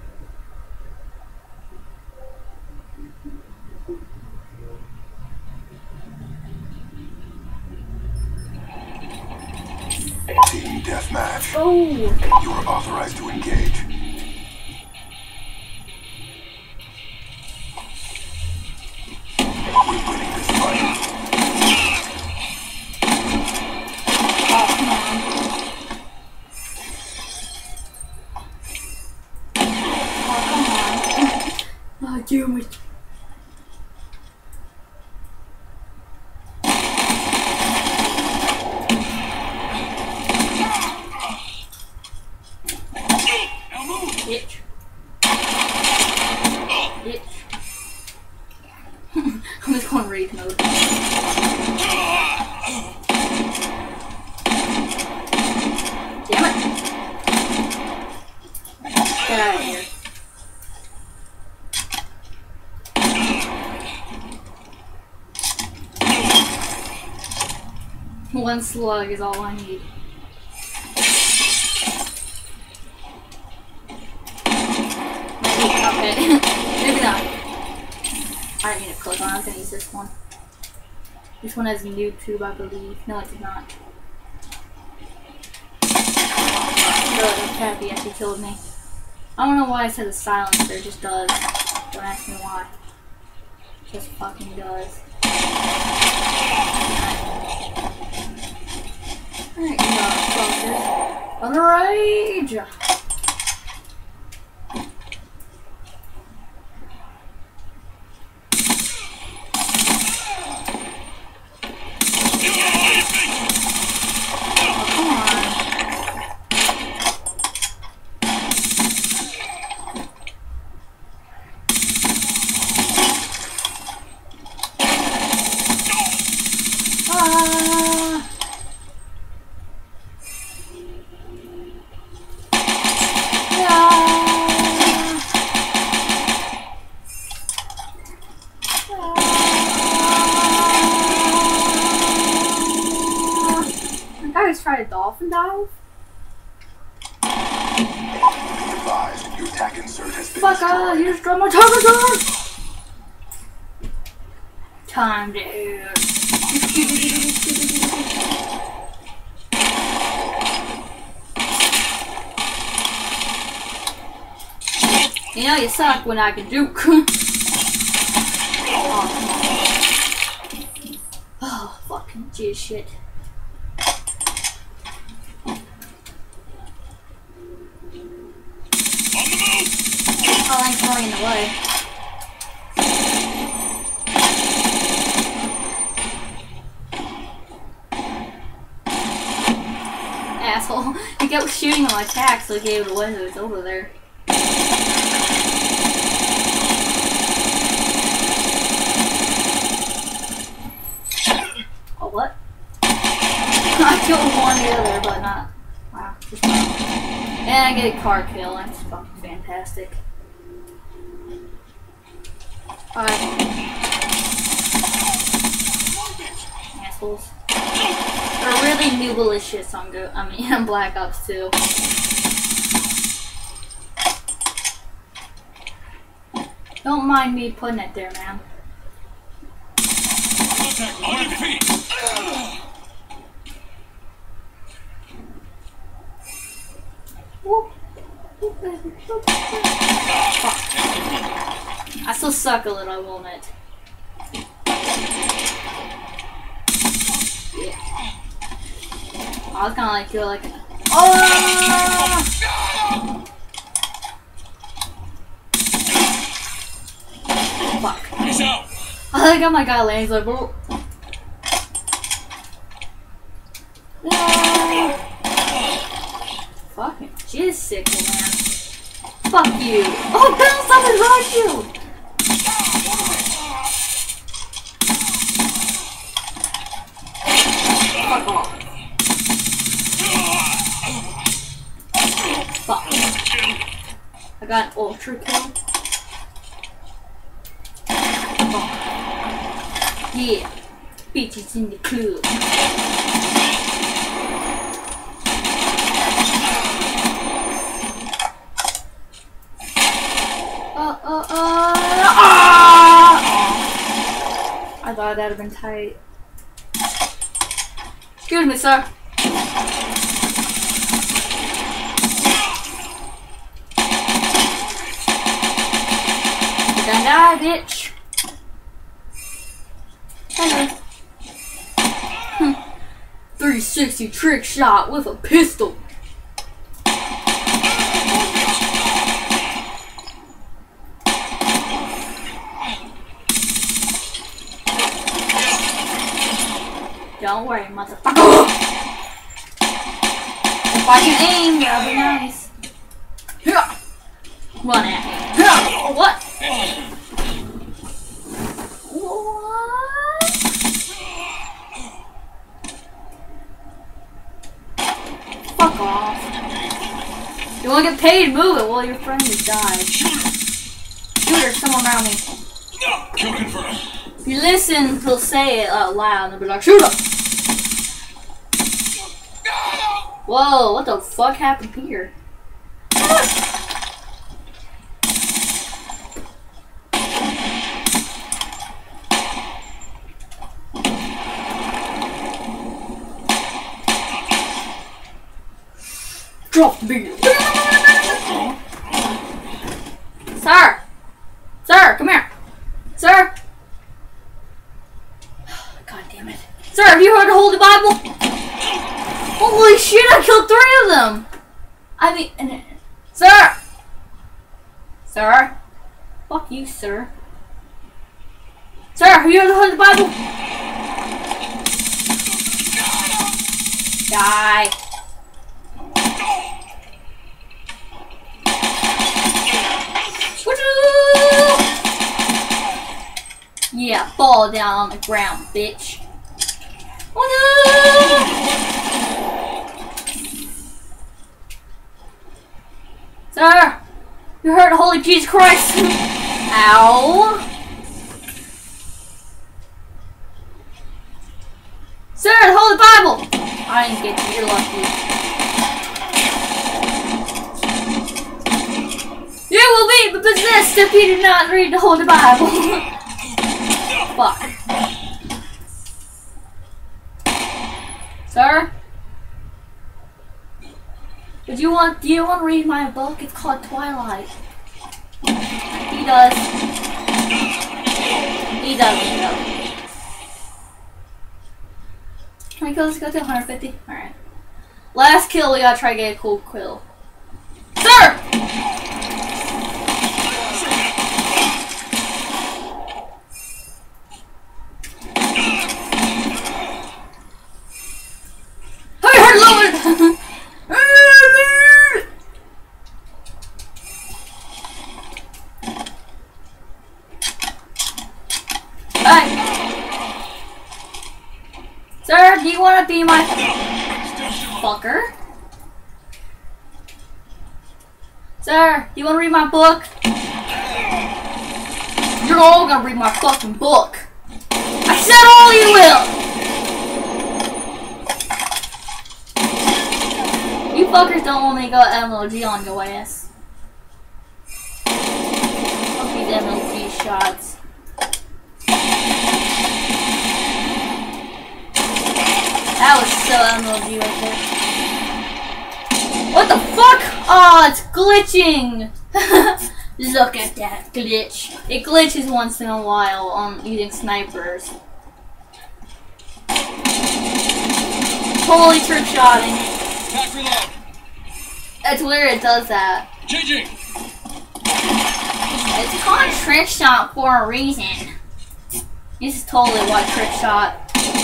[SPEAKER 7] Team deathmatch.
[SPEAKER 1] Oh!
[SPEAKER 7] You are authorized to engage. We're winning this fight.
[SPEAKER 1] Oh, come on. Oh, come on. Oh, damn it. Bitch. Bitch. I'm just going rage mode. Damn it. Get out of here. One slug is all I need. Okay, maybe not. I didn't mean to click on it. I was gonna use this one. This one has YouTube, I believe. No, it did not. Really, I'm happy actually killed me. I don't know why I said the silencer, it just does. Don't ask me why. It just fucking does. Alright, you know, on the rage! Try a dolphin dive?
[SPEAKER 7] Be advised, your attack insert has been
[SPEAKER 1] Fuck ah,
[SPEAKER 7] destroyed.
[SPEAKER 1] you just dropped my target gun! Time, dude. You know you suck when I can juke. Oh, oh, fucking jizz shit. Oh, I'm going in the way. Asshole. He kept shooting my attack, so he gave it away that it's over there. Oh, what? I killed one the other, but not. Wow. Just one. And I get a car kill. That's fucking fantastic. Alright. Assholes. They're really noobalicious on Go. I mean, on Black Ops two. Don't mind me putting it there, man.
[SPEAKER 7] On your feet.
[SPEAKER 1] Whoop. Whoop. I still suck a little, I will admit. Yeah. I was kinda like, feel like, oh! Fuck.
[SPEAKER 7] He's out.
[SPEAKER 1] I think I my guy lands like, bro. No. Fucking jizz sick, man. Fuck you. Oh, bounce off his rock shield. Fuck off. Fuck. I got an ultra kill. Fuck. Yeah. Bitches in the club. Uh, uh, uh, ah! I thought that'd have been tight. Excuse me, sir. You're gonna die, bitch. Hello. Hm. three sixty trick shot with a pistol. Don't worry, motherfucker. If I can aim, that'll be nice. Run at me. What? What? Fuck off. You wanna get paid, move it while your friend has died. Shoot, there's someone around me.
[SPEAKER 7] Kill confirmed.
[SPEAKER 1] If you listen, he'll say it out loud and they'll be like, shoot him! Whoa, what the fuck happened here? Drop the beat. Sir! Sir, come here! Sir! God damn it. Sir, have you heard the Holy Bible? Holy shit, I killed three of them! I mean, and, sir! Sir? Fuck you, sir. Sir, have you heard the Holy Bible? Die. Yeah, fall down on the ground, bitch. Oh no! Sir! You heard the Holy Jesus Christ! Ow! Sir, the Holy Bible! I didn't get you, you're lucky. You will be possessed if you do not read the Holy Bible. Fuck. Sir? Would you want, do you want to read my book? It's called Twilight. He does. He does, he does. How many kills? Go to one hundred fifty? Alright. Last kill, we gotta try to get a cool kill. Sir! Sir, do you want to be my fucker? Sir, do you want to read my book? You're all gonna read my fucking book. I said all you will. You fuckers don't want me to go M L G on your ass. Fuck these M L G shots. That was so M L G right there. What the fuck? Oh, it's glitching! Look at that glitch. It glitches once in a while on using snipers. Totally trick shotting.
[SPEAKER 7] Pack reload.
[SPEAKER 1] That's weird it does that.
[SPEAKER 7] Changing.
[SPEAKER 1] It's called trick shot for a reason. This is totally what trick shot.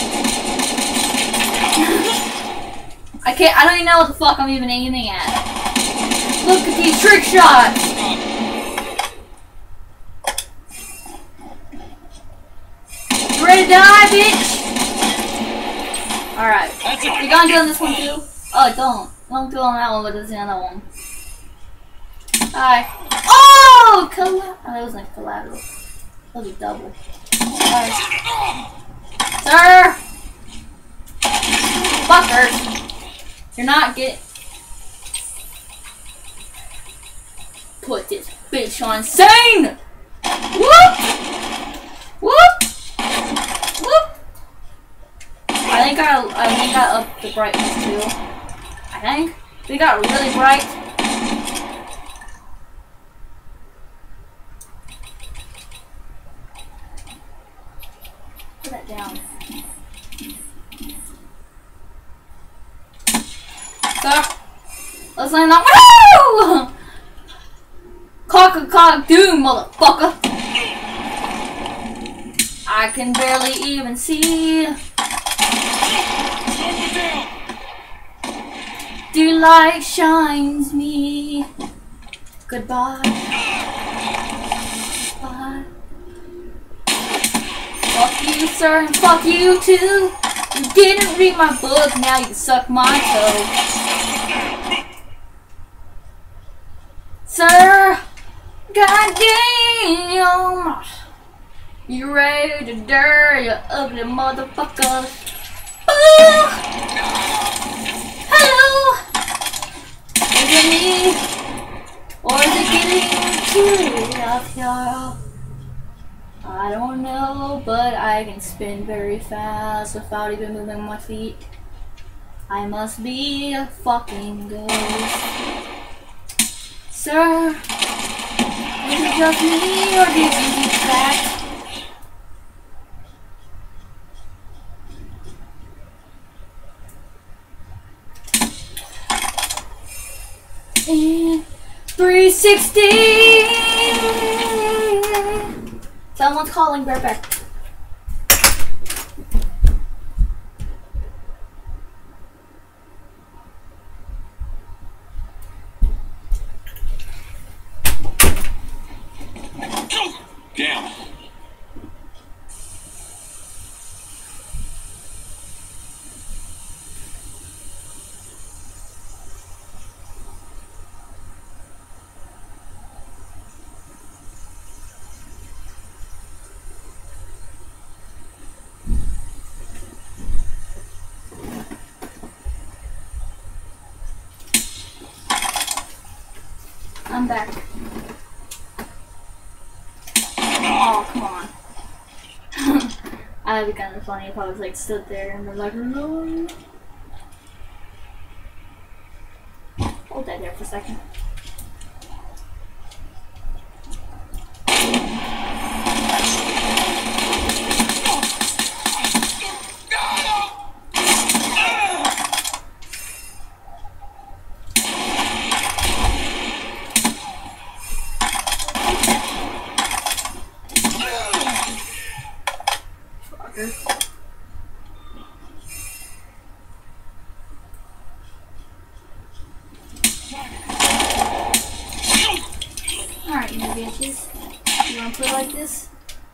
[SPEAKER 1] I can't I don't even know what the fuck I'm even aiming at. Look at these trick shots! You ready to die, bitch? Alright. You gonna do on this one too? Oh, don't. Don't do on that one, but there's the other one. Hi. Oh! Colla- oh, that was like collateral. That was a double. Alright. Sir! Fuckers! You're not getting. Put this bitch on insane! Whoop! Whoop! Whoop! I think I, I think I upped the brightness too. I think. We got really bright. Put that down. So, let's land on. Woo! Cock a cock doom, motherfucker! I can barely even see. Daylight shines me. Goodbye. Bye. Fuck you, sir, and fuck you too. You didn't read my book, now you can suck my toe. Sir, goddamn. You ready to die, you ugly motherfucker. Ooh. Hello. Is it me? Or is it getting too rough, y'all? I don't know, but I can spin very fast without even moving my feet. I must be a fucking ghost. Sir, is it just me, or did you get back? And three sixty! Someone's calling, right back.
[SPEAKER 7] Down.
[SPEAKER 1] I'm back. Oh, come on. That'd be kind of funny if I was like stood there and they're like, no. Hold that there for a second. Alright, you bitches. You wanna play like this?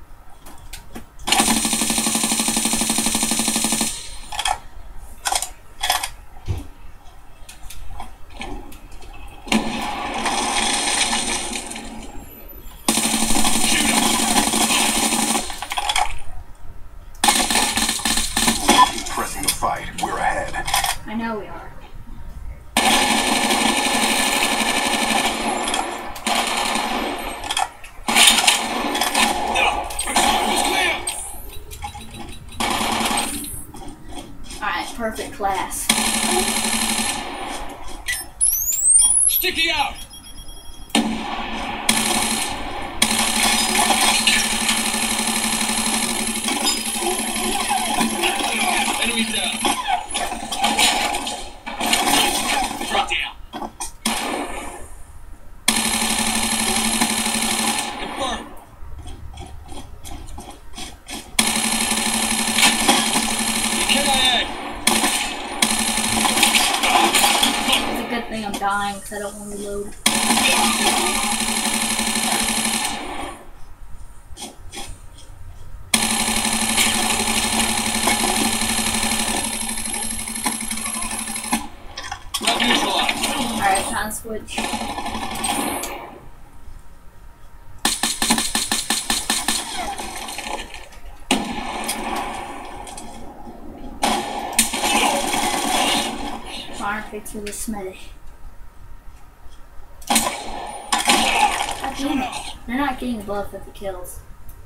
[SPEAKER 4] Pressing the fight, we're ahead.
[SPEAKER 1] I know we are. Perfect class.
[SPEAKER 7] Sticky out.
[SPEAKER 1] I don't want to load.
[SPEAKER 7] Not neutralized.
[SPEAKER 1] Alright, time to switch. Fire fix with the smithy. God damn it. They're not getting above fifty kills.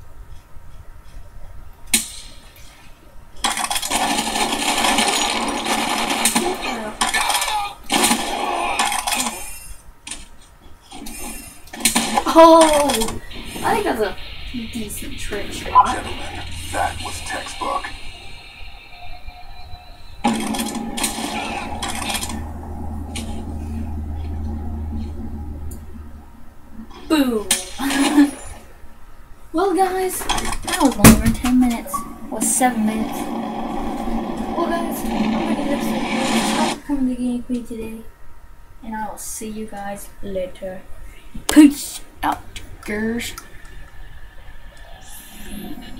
[SPEAKER 1] Oh! I think that's a decent trick shot.
[SPEAKER 4] Gentlemen, that was textbook.
[SPEAKER 1] Boom! Well, guys, that was longer than ten minutes. Or seven minutes. Well, guys, I'm gonna get this video. Thanks for coming to Game Queen today. And I will see you guys later. Peace out, girls.